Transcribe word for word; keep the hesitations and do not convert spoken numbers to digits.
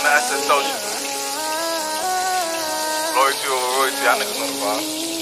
the S S Social. Loyalty over royalty, y'all niggas on the vibe.